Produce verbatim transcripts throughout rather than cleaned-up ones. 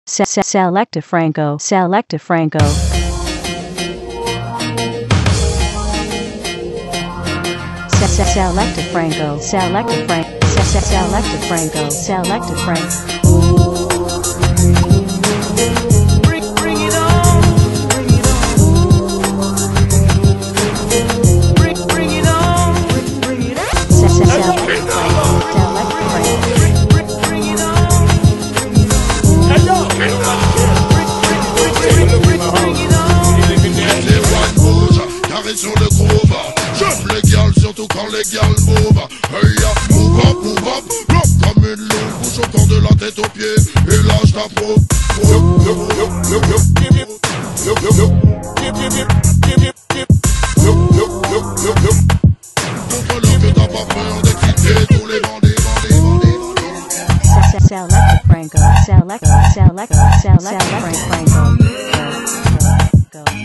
Selecta Franco, Selecta Franco. Selecta Franco, Selecta Franco, Selecta Franco, Selecta Franco. Sur le groove, j'aime les gals, surtout quand les gals move. Hey ya, move up, move up, bloc comme une loupe, bouge autant de la tête aux pieds, et là je t'approuve. Contrôle que t'as pas peur d'exciter tous les bandits, bandits, bandits, bandits. Selecta Franco, Selecta, Selecta, Selecta Franco. Go, go.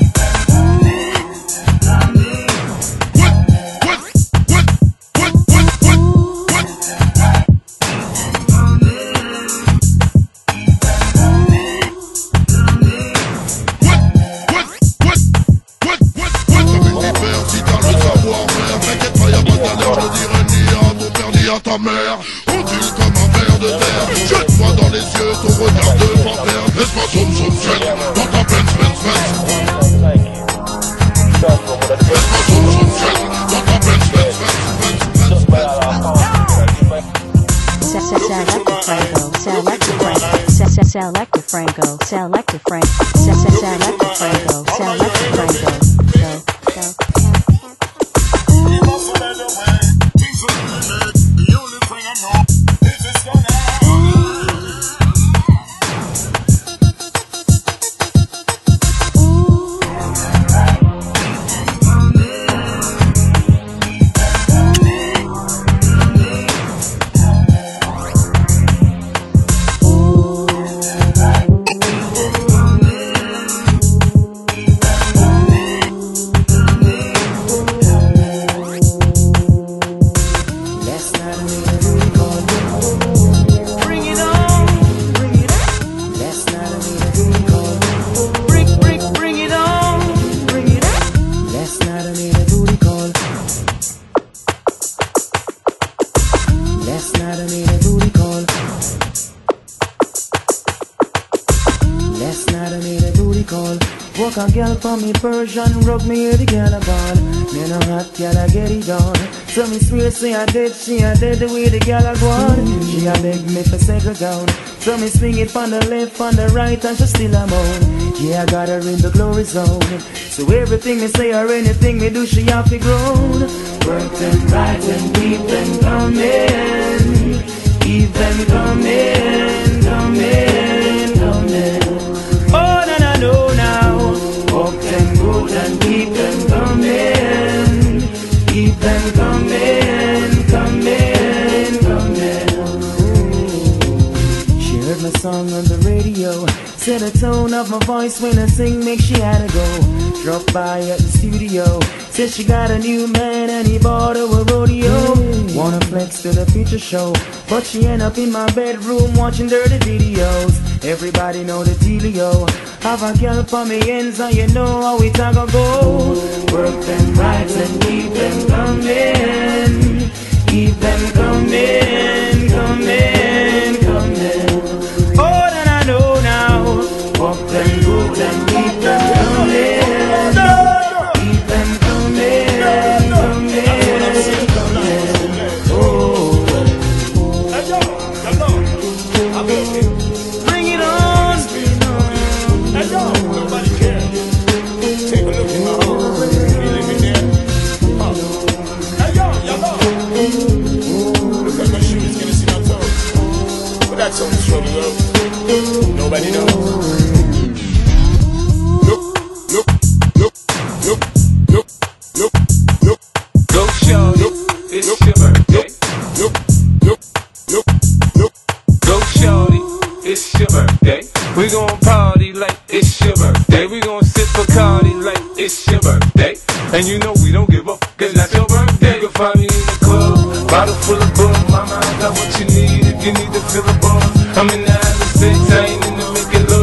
Ta mère, ondule comme un ver de terre. Jette-moi dans les yeux ton regard de panthère. Laisse-moi zoom zoom jet dans ta Benz Benz Benz. Laisse-moi zoom zoom jet dans ta Benz Benz Benz Benz Benz. Selecta Franco, Selecta Franco, Selecta Franco, Selecta Franco, Selecta Franco, Selecta Franco. Go, go. Walk a girl for me Persian, rub me hear the girl a ball. Me no hot girl I get it on. So me swear say I dead, she a dead the way the girl a go on. She a beg me for settle down. So me swing it from the left, from the right, and she still a moan. Yeah, I got her in the glory zone. So everything me say or anything me do, she have to grown. Work them right and keep them coming. Keep them coming, coming, coming. Oh, no, no, no, now. Walk them good and keep them coming. Keep them coming, coming, coming. Ooh. She heard my song on the radio. Said the tone of my voice when I sing make she had to go. Drop by at the studio. Said she got a new man and he bought her a rodeo. Wanna flex to the picture show, but she end up in my bedroom watching dirty videos. Everybody know the dealio. Have a girl for me ends and you know how it a go go. Work them right and keep them coming. Keep them coming, coming, coming. Oh, then I know now. Walk them good and keep them coming. Keep them coming, coming, coming. Oh. Bring it on. Nobody cares. Take a look in my home. You living there? Hey yo, y'all. Look at my shoes, can you see my toes? But that's on the shoulder, love. Nobody knows. Look, look, look, look, look, look, look. Go show, look, it's your birthday. Look, look, look, look. Go shorty, it's your birthday. We gon' party like it's your birthday. We gon' sip Bacardi like it's your birthday. And you know we don't give up, cause that's your birthday. You can find me in the club, bottle full of bug. Mama, I got what you need if you need to fill a bar. I'm in the Island Six, I ain't in the making love.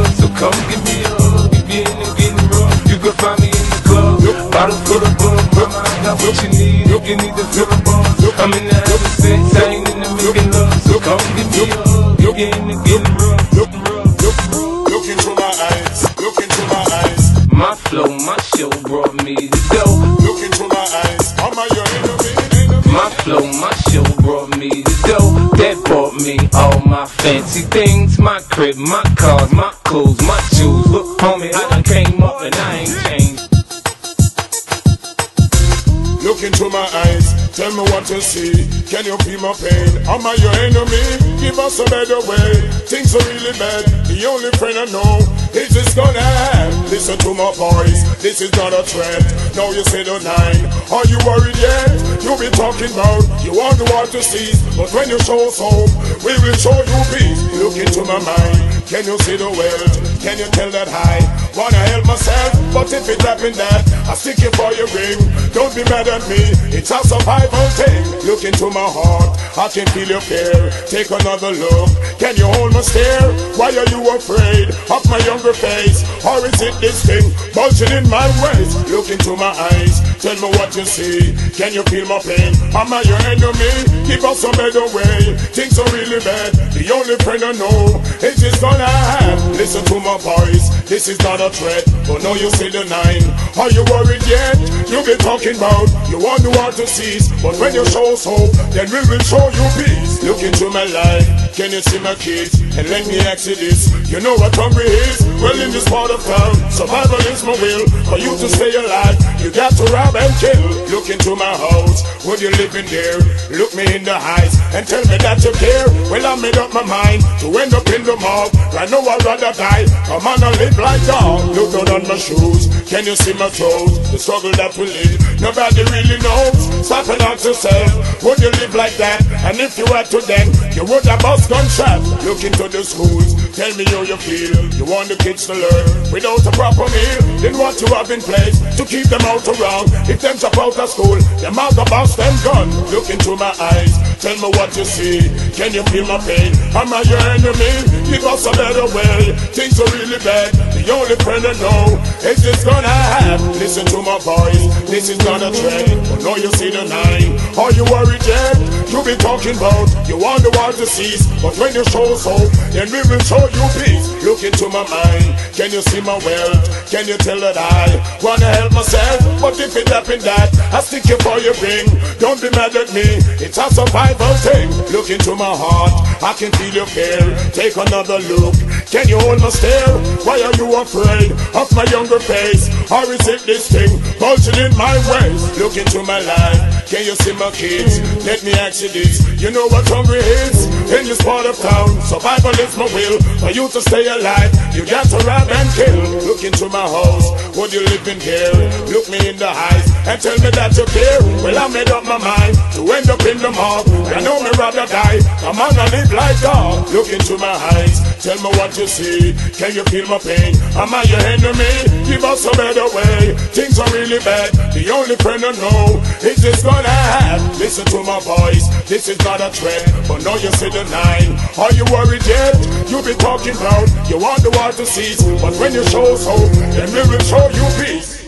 got what you need if you need to feel the buzz. I'm in the having sex, I ain't in the making love. So come give me a hug, you get in the getting rough. Look, look, look into my eyes, look into my eyes. My flow, my show brought me to go. Look into my eyes, am I your enemy? enemy? My flow, my show brought me to go. That bought me all my fancy things. My crib, my cars, my clothes, my shoes. Look, homie, I done came up and I ain't changed. Look into my eyes, tell me what you see. Can you feel my pain? Am I your enemy? Give us a better way. Things are really bad. The only friend I know is this gonna have. Listen to my voice, this is not a threat. Now you say the nine. Are you worried yet? You be talking about you want the world to cease, but when you show us hope, we will show you peace. Look into my mind. Can you see the world? Can you tell that I wanna help myself? But if it happen that I stick you for your ring, don't be mad at me, it's a survival thing. Look into my heart, I can feel your fear. Take another look, can you hold my stare? Why are you afraid of my younger face? Or is it this thing bulging in my waist? Look into my eyes, tell me what you see. Can you feel my pain? Am I your enemy? Give us a better way. Things are really bad, the only friend I know is this gonna have. Listen to my voice, this is not a threat, but now you see the nine. Are you worried yet? You be talking about you want the world to cease, but when you show us hope, then we will show you peace. Look into my life, can you see my kids? And let me ask you this, you know what hungry is? Well, in this part of town, survival is my will. For you to stay alive, you got to rob and kill. Look into my house, would you live in there? Look me in the eyes and tell me that you care. Well, I made up my mind to end up in the mob. I know I'd rather die, come on and live like dog. Look down on my shoes, can you see my toes? The struggle that we live, nobody really knows. Stop and ask yourself, would you live like that? And if you had to then, you would have bust gunshot. Look into the schools, tell me how you feel. You want the kids to learn without a proper meal. Then what you have in place to keep them out around? If them drop out of school, them out the bust them gun. Look into my eyes, tell me what you see. Can you feel my pain? Am I your enemy? Give us a better way. Things are really bad, the only friend I know is this gonna have. Listen to my voice, this is not a threat, but now you see the nine. Are you worried yet? You be talking about you want the world to cease, but when you show us hope, then we will show you peace. Look into my mind, can you see my wealth? Can you tell that I wanna help myself? But if it happen that I stick you for your ring, don't be mad at me, it's a survival thing. Look into my heart, I can feel your fear. Take another look, can you hold my stare? Why are you afraid of my younger face? Or is it this thing bulging in my waist? Look into my life, can you see my kids? Let me ask you this, you know what hungry is? In this part of town, survival is my will. For you to stay alive, you got to rob and kill. Look into my house, would you live in here? Look me in the eyes and tell me that you care. Well, I made up my mind to end up in the mob. I know me rather die, come on and live like dog. Look into my eyes, tell me what you see. Can you feel my pain? Am I your enemy? Give us a better way. Things are really bad, the only friend I know is this gonna have. Listen to my voice, this is not a threat, but now you see the nine. Are you worried yet? You be talking about you want the world to cease, but when you show us hope, then we will show you peace.